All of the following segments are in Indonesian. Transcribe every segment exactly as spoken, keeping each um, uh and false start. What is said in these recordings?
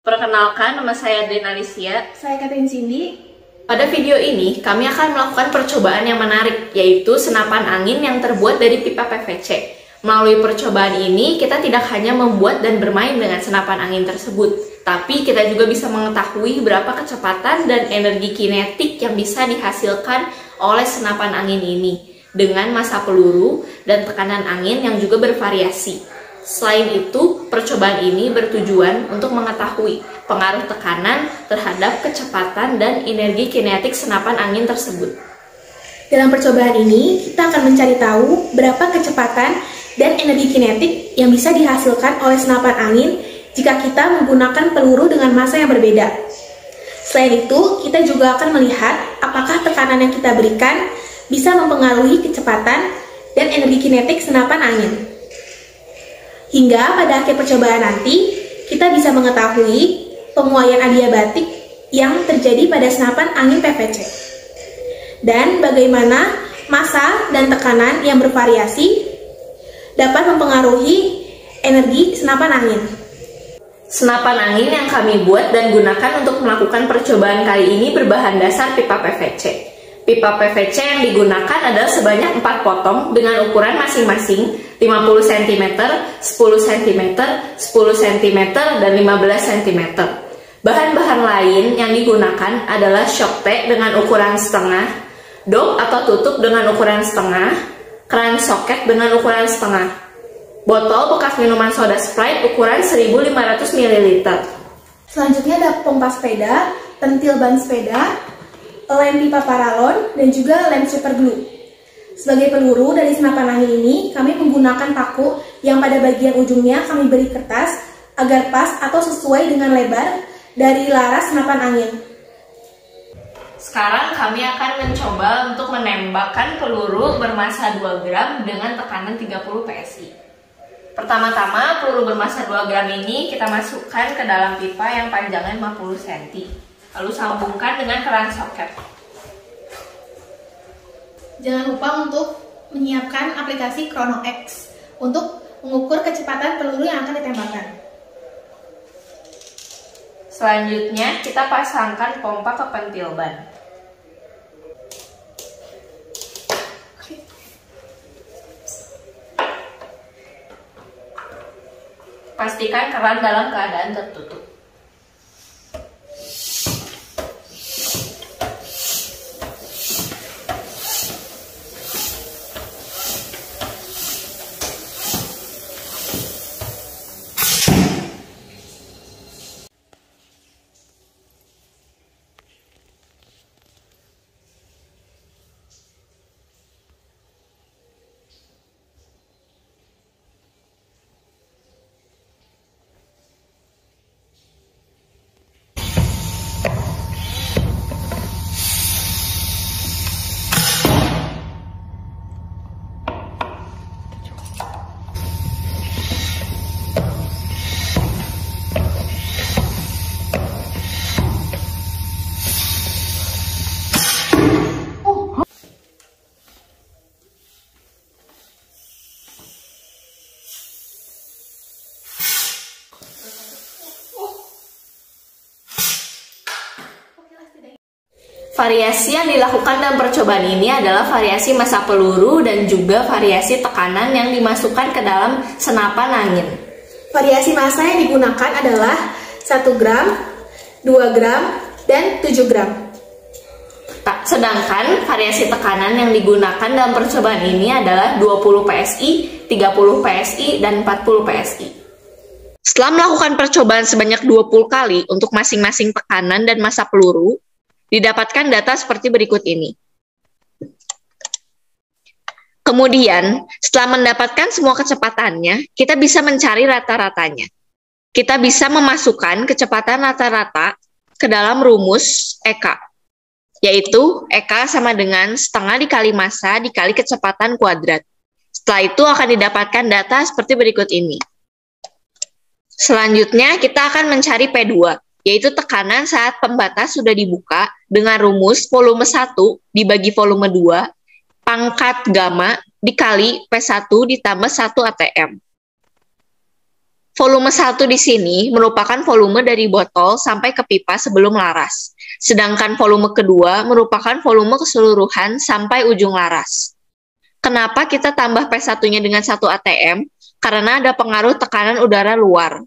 Perkenalkan, nama saya Adrian Alicia. Saya Catherine Cindy. Pada video ini, kami akan melakukan percobaan yang menarik, yaitu senapan angin yang terbuat dari pipa P V C. Melalui percobaan ini, kita tidak hanya membuat dan bermain dengan senapan angin tersebut, tapi kita juga bisa mengetahui berapa kecepatan dan energi kinetik yang bisa dihasilkan oleh senapan angin ini, dengan massa peluru dan tekanan angin yang juga bervariasi. Selain itu, percobaan ini bertujuan untuk mengetahui pengaruh tekanan terhadap kecepatan dan energi kinetik senapan angin tersebut. Dalam percobaan ini, kita akan mencari tahu berapa kecepatan dan energi kinetik yang bisa dihasilkan oleh senapan angin jika kita menggunakan peluru dengan massa yang berbeda. Selain itu, kita juga akan melihat apakah tekanan yang kita berikan bisa mempengaruhi kecepatan dan energi kinetik senapan angin. Hingga pada akhir percobaan nanti, kita bisa mengetahui penguaian adiabatik yang terjadi pada senapan angin P V C. Dan bagaimana massa dan tekanan yang bervariasi dapat mempengaruhi energi senapan angin. Senapan angin yang kami buat dan gunakan untuk melakukan percobaan kali ini berbahan dasar pipa P V C. Pipa P V C yang digunakan adalah sebanyak empat potong dengan ukuran masing-masing lima puluh sentimeter, sepuluh sentimeter, sepuluh sentimeter, dan lima belas sentimeter. Bahan-bahan lain yang digunakan adalah shock T dengan ukuran setengah, dop atau tutup dengan ukuran setengah, keran soket dengan ukuran setengah, botol bekas minuman soda Sprite ukuran seribu lima ratus mililiter. Selanjutnya ada pompa sepeda, pentil ban sepeda, lem pipa paralon, dan juga lem super glue. Sebagai peluru dari senapan angin ini, kami menggunakan paku yang pada bagian ujungnya kami beri kertas agar pas atau sesuai dengan lebar dari laras senapan angin. Sekarang kami akan mencoba untuk menembakkan peluru bermassa dua gram dengan tekanan tiga puluh P S I. Pertama-tama, peluru bermassa dua gram ini kita masukkan ke dalam pipa yang panjangnya lima puluh sentimeter. Lalu sambungkan dengan keran soket. Jangan lupa untuk menyiapkan aplikasi Chrono X untuk mengukur kecepatan peluru yang akan ditembakkan. Selanjutnya, kita pasangkan pompa ke pentil ban. Pastikan keran dalam keadaan tertutup. Variasi yang dilakukan dalam percobaan ini adalah variasi massa peluru dan juga variasi tekanan yang dimasukkan ke dalam senapan angin. Variasi massa yang digunakan adalah satu gram, dua gram, dan tujuh gram. Sedangkan variasi tekanan yang digunakan dalam percobaan ini adalah dua puluh P S I, tiga puluh P S I, dan empat puluh P S I. Setelah melakukan percobaan sebanyak dua puluh kali untuk masing-masing tekanan dan massa peluru, didapatkan data seperti berikut ini. Kemudian, setelah mendapatkan semua kecepatannya, kita bisa mencari rata-ratanya. Kita bisa memasukkan kecepatan rata-rata ke dalam rumus E K, yaitu E K sama dengan setengah dikali massa dikali kecepatan kuadrat. Setelah itu akan didapatkan data seperti berikut ini. Selanjutnya, kita akan mencari P dua, yaitu tekanan saat pembatas sudah dibuka dengan rumus volume satu dibagi volume dua, pangkat gamma dikali P satu ditambah satu A T M. Volume satu di sini merupakan volume dari botol sampai ke pipa sebelum laras. Sedangkan volume kedua merupakan volume keseluruhan sampai ujung laras. Kenapa kita tambah P satu-nya dengan satu A T M? Karena ada pengaruh tekanan udara luar.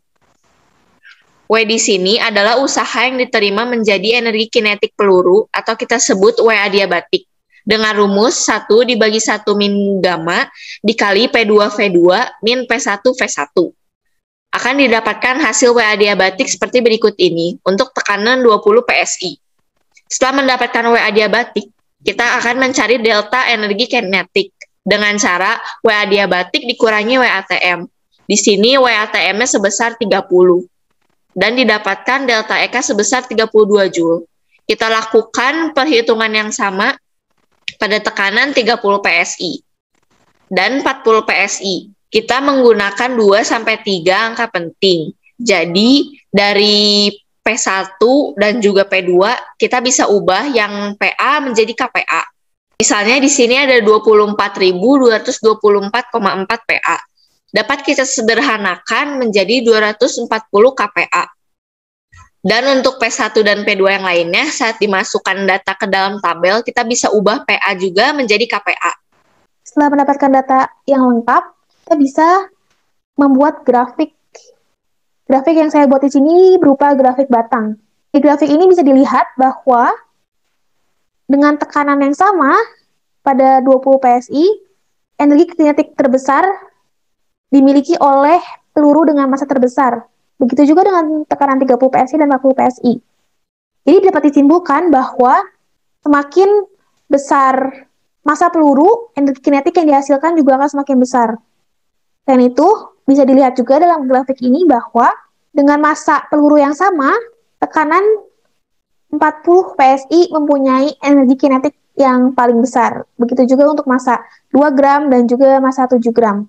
W di sini adalah usaha yang diterima menjadi energi kinetik peluru atau kita sebut W adiabatik. Dengan rumus satu dibagi satu min gamma dikali P dua V dua min P satu V satu. Akan didapatkan hasil W adiabatik seperti berikut ini untuk tekanan dua puluh P S I. Setelah mendapatkan W adiabatik, kita akan mencari delta energi kinetik dengan cara W adiabatik dikurangi W A T M. Di sini W A T M-nya sebesar tiga puluh dan didapatkan delta E K sebesar tiga puluh dua Joule. Kita lakukan perhitungan yang sama pada tekanan tiga puluh P S I dan empat puluh P S I. Kita menggunakan dua sampai tiga angka penting. Jadi, dari P satu dan juga P dua, kita bisa ubah yang P A menjadi K P A. Misalnya di sini ada dua puluh empat ribu dua ratus dua puluh empat koma empat P A. Dapat kita sederhanakan menjadi dua ratus empat puluh K P A. Dan untuk P satu dan P dua yang lainnya, saat dimasukkan data ke dalam tabel, kita bisa ubah P A juga menjadi K P A. Setelah mendapatkan data yang lengkap, kita bisa membuat grafik. Grafik yang saya buat di sini berupa grafik batang. Di grafik ini bisa dilihat bahwa dengan tekanan yang sama pada dua puluh P S I, energi kinetik terbesar dimiliki oleh peluru dengan massa terbesar. Begitu juga dengan tekanan tiga puluh P S I dan empat puluh P S I. Jadi dapat disimpulkan bahwa semakin besar massa peluru, energi kinetik yang dihasilkan juga akan semakin besar. Selain itu, bisa dilihat juga dalam grafik ini bahwa dengan massa peluru yang sama, tekanan empat puluh P S I mempunyai energi kinetik yang paling besar. Begitu juga untuk massa dua gram dan juga massa tujuh gram.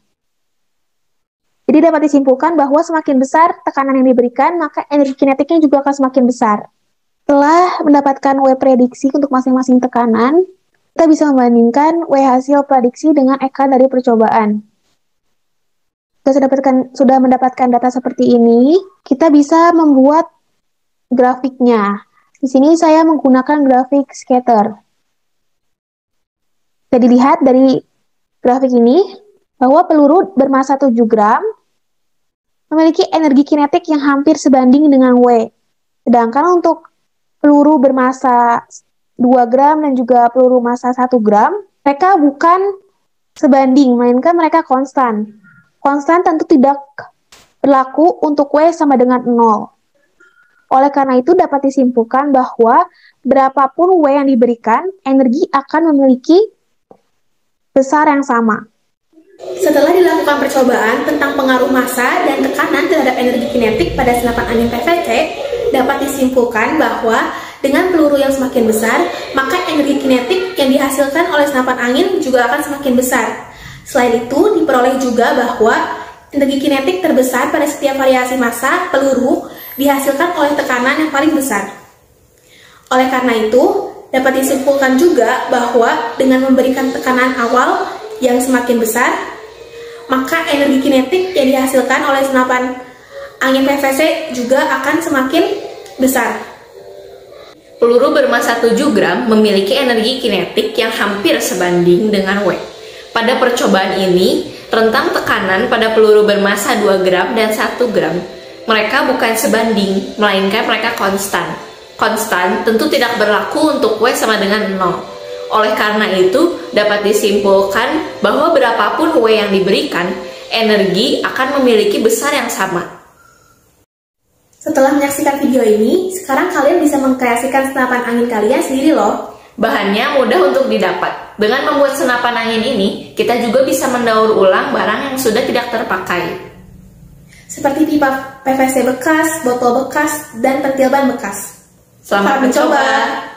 Jadi dapat disimpulkan bahwa semakin besar tekanan yang diberikan, maka energi kinetiknya juga akan semakin besar. Setelah mendapatkan W prediksi untuk masing-masing tekanan, kita bisa membandingkan W hasil prediksi dengan E K dari percobaan. Jika sudah mendapatkan, sudah mendapatkan data seperti ini, kita bisa membuat grafiknya. Di sini saya menggunakan grafik scatter. Bisa dilihat dari grafik ini, bahwa peluru bermassa tujuh gram memiliki energi kinetik yang hampir sebanding dengan W. Sedangkan untuk peluru bermassa dua gram dan juga peluru massa satu gram, mereka bukan sebanding, melainkan mereka konstan. Konstan tentu tidak berlaku untuk W sama dengan nol. Oleh karena itu dapat disimpulkan bahwa berapapun W yang diberikan, energi akan memiliki besar yang sama. Setelah dilakukan percobaan tentang pengaruh massa dan tekanan terhadap energi kinetik pada senapan angin P V C, dapat disimpulkan bahwa dengan peluru yang semakin besar, maka energi kinetik yang dihasilkan oleh senapan angin juga akan semakin besar. Selain itu, diperoleh juga bahwa energi kinetik terbesar pada setiap variasi massa peluru dihasilkan oleh tekanan yang paling besar. Oleh karena itu, dapat disimpulkan juga bahwa dengan memberikan tekanan awal yang semakin besar, maka energi kinetik yang dihasilkan oleh senapan angin P V C juga akan semakin besar. Peluru bermassa tujuh gram memiliki energi kinetik yang hampir sebanding dengan W. Pada percobaan ini, rentang tekanan pada peluru bermassa dua gram dan satu gram, mereka bukan sebanding, melainkan mereka konstan. Konstan tentu tidak berlaku untuk W sama dengan nol. Oleh karena itu, dapat disimpulkan bahwa berapapun W yang diberikan, energi akan memiliki besar yang sama. Setelah menyaksikan video ini, sekarang kalian bisa mengkreasikan senapan angin kalian sendiri loh. Bahannya mudah untuk didapat. Dengan membuat senapan angin ini, kita juga bisa mendaur ulang barang yang sudah tidak terpakai. Seperti pipa P V C bekas, botol bekas, dan pentil ban bekas. Selamat mencoba!